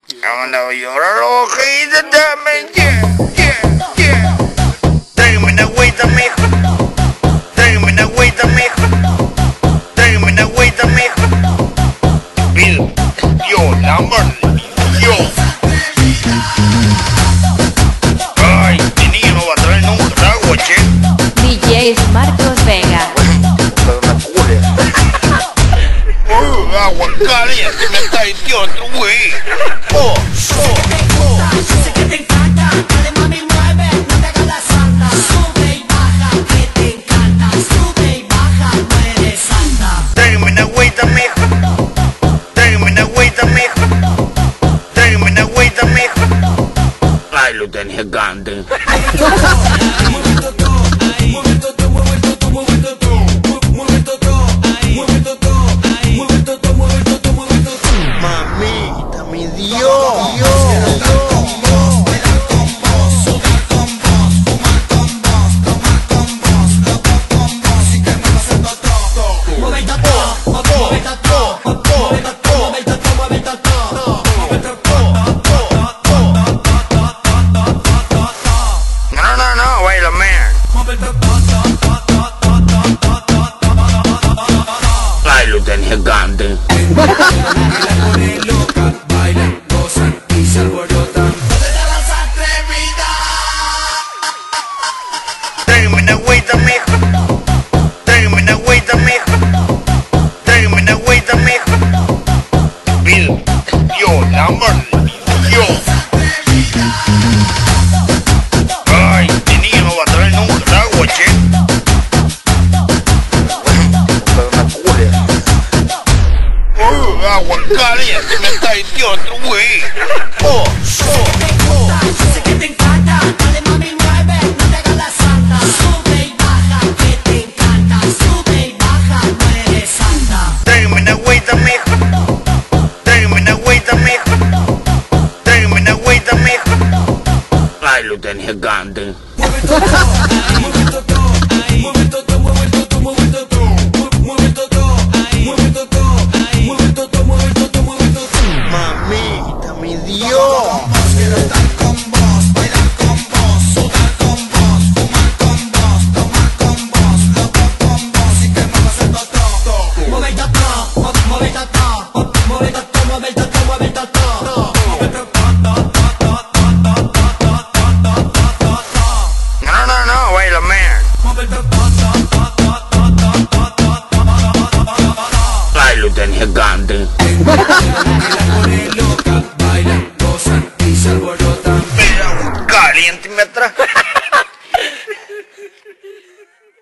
Cuando llora la hojita también, yeah. Tráigame una agüita, mijo. Tráigame una agüita, mijo. Tráigame una agüita, mijo. Vídeo, yo, la mano, yo. Ay, mi niño no va a traer nunca agua, che. DJ Marcos Vega. Agua caliente, me está idiota, güey. Sé que te encanta, dale mami mueve, no te hagas la santa. Sube y baja, que te encanta. Sube y baja, no eres santa. Tráigame una agüita, mijo. Tráigame una agüita, mijo. Tráigame una agüita, mijo. Ay, lo tenés gigante. Mamita, mi Dios. No, wait a minute. Ay, lo tenés gigante. Bailan, gozan y se alborotan. Tráigame una agüita, mijo. Tráigame una agüita, mijo. Tráigame una agüita, mijo. Vídeo, yo, la mano, yo. Ay, mi niño no va a traer nunca agua, che. Agua caliente, me está idiota, güey. Sé que te encanta, dale mami mueve, no te hagas la santa. Sube y baja, que te encanta. Sube y baja, no eres santa. Tráigame una agüita, mijo. Tráigame una agüita, mijo. Tráigame una agüita, mijo. Ay, lo tenés gigante. Mamita, mi Dios. Quiero estar con vos, bailar con vos, sudar con vos, fumar con vos, tomar con vos, loco con vos y que me haciendo todo. Mueve todo, mueve todo, mueve todo, mueve todo, mueve todo. No, wait a minute. Ay, lo tenés gigante. Bailan, gozan y se alborotan. Mira, caliente me atrás.